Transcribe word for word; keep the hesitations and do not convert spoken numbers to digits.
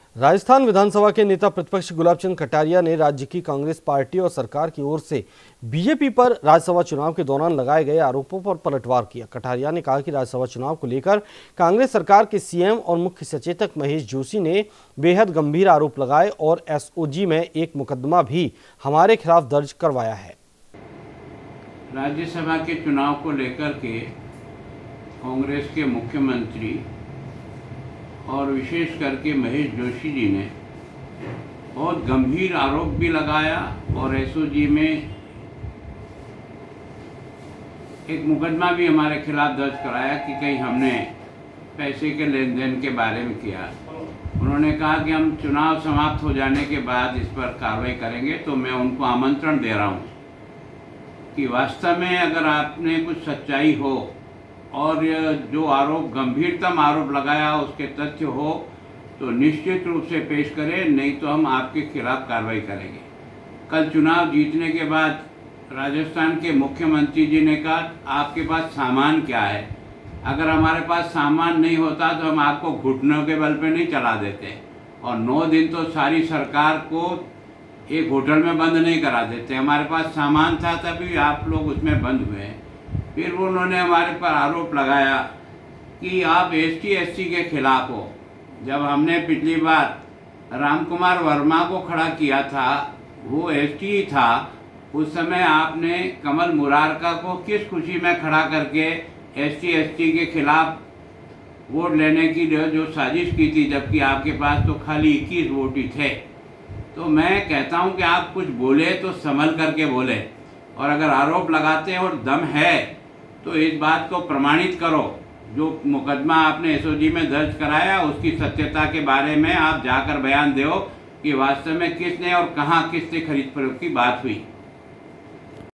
राजस्थान विधानसभा के नेता प्रतिपक्ष गुलाबचंद कटारिया ने राज्य की कांग्रेस पार्टी और सरकार की ओर से बीजेपी पर राज्यसभा चुनाव के दौरान लगाए गए आरोपों पर पलटवार किया। कटारिया ने कहा कि राज्यसभा चुनाव को लेकर कांग्रेस सरकार के सीएम और मुख्य सचेतक महेश जोशी ने बेहद गंभीर आरोप लगाए और एसओजी में एक मुकदमा भी हमारे खिलाफ दर्ज करवाया है। राज्यसभा के चुनाव को लेकर के कांग्रेस के मुख्यमंत्री और विशेष करके महेश जोशी जी ने बहुत गंभीर आरोप भी लगाया और एसओजी में एक मुकदमा भी हमारे खिलाफ दर्ज कराया कि कहीं हमने पैसे के लेन देन के बारे में किया। उन्होंने कहा कि हम चुनाव समाप्त हो जाने के बाद इस पर कार्रवाई करेंगे। तो मैं उनको आमंत्रण दे रहा हूँ कि वास्तव में अगर आपने कुछ सच्चाई हो और जो आरोप गंभीरतम आरोप लगाया उसके तथ्य हो तो निश्चित रूप से पेश करें, नहीं तो हम आपके खिलाफ कार्रवाई करेंगे। कल चुनाव जीतने के बाद राजस्थान के मुख्यमंत्री जी ने कहा आपके पास सामान क्या है, अगर हमारे पास सामान नहीं होता तो हम आपको घुटनों के बल पे नहीं चला देते। और नौ दिन तो सारी सरकार को एक होटल में बंद नहीं करा देते। हमारे पास सामान था तभी आप लोग उसमें बंद हुए। फिर उन्होंने हमारे पर आरोप लगाया कि आप एसटी एससी के खिलाफ हो। जब हमने पिछली बार रामकुमार वर्मा को खड़ा किया था, वो एसटी ही था, उस समय आपने कमल मुरारका को किस खुशी में खड़ा करके एसटी एसटी के खिलाफ वोट लेने की जो साजिश की थी, जबकि आपके पास तो खाली इक्कीस वोट ही थे। तो मैं कहता हूं कि आप कुछ बोले तो संभल करके बोले, और अगर आरोप लगाते हैं और दम है तो इस बात को प्रमाणित करो। जो मुकदमा आपने एसओजी में दर्ज कराया उसकी सत्यता के बारे में आप जाकर बयान दो कि वास्तव में किसने और कहां किससे खरीद फरोख्त की बात हुई।